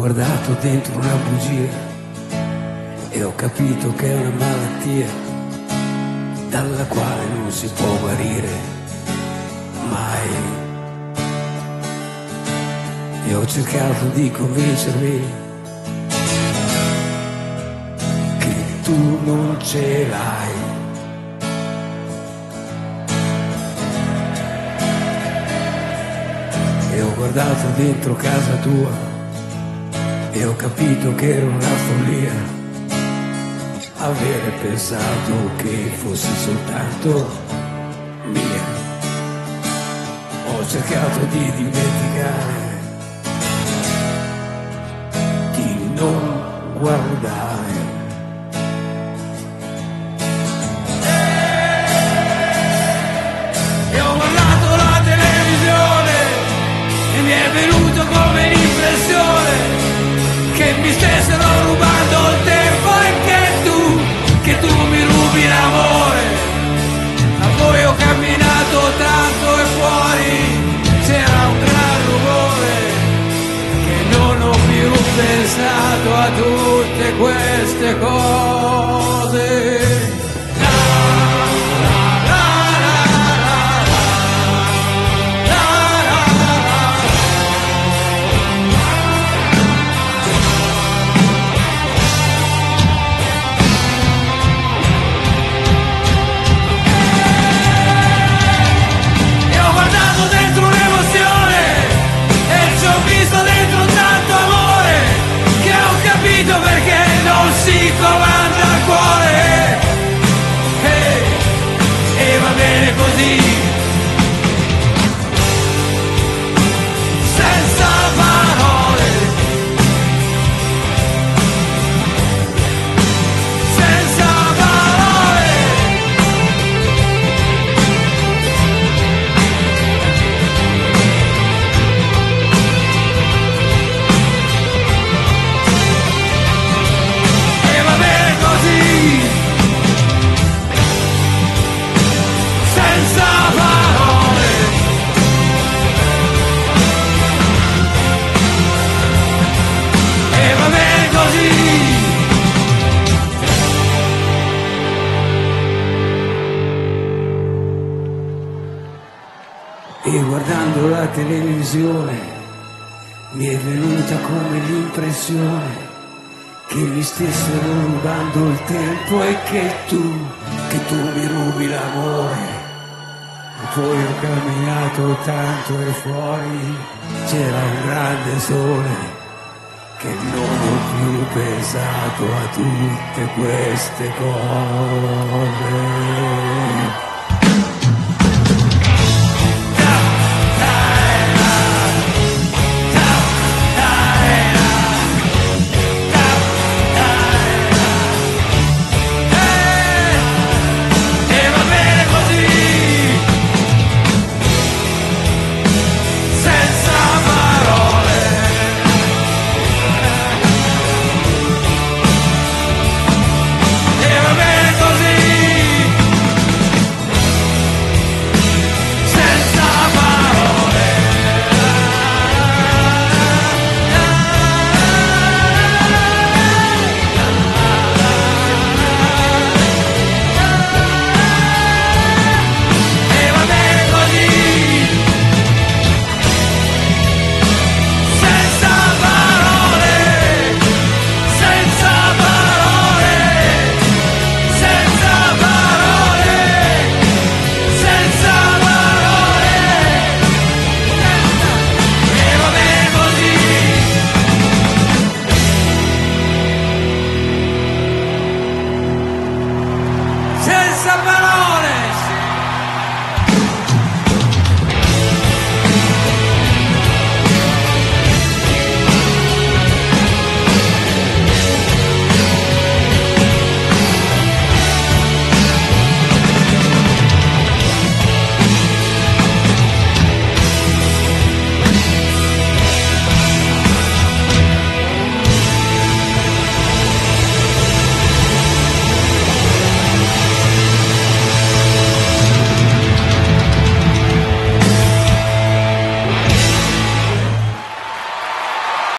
guardato dentro una bugia e ho capito che è una malattia dalla quale non si può guarire mai. E ho cercato di convincermi che tu non ce l'hai. E ho guardato dentro casa tua e ho capito che era una follia avere pensato che fossi soltanto mia. Ho cercato di dimenticare, di non guardare. E ho guardato la televisione e mi è venuto come l'impressione che mi stessero rubando il tempo e che tu mi rubi l'amore. Ma poi ho camminato tanto e fuori c'era un gran rumore che non ho più pensato a tutte queste cose. Perché non si comanda il cuore, e va bene così, senza parole, senza parole. E guardando la televisione mi è venuta come l'impressione che mi stessero rubando il tempo e che tu mi rubi l'amore. E poi ho camminato tanto e fuori c'era un grande sole che non ho più pensato a tutte queste cose.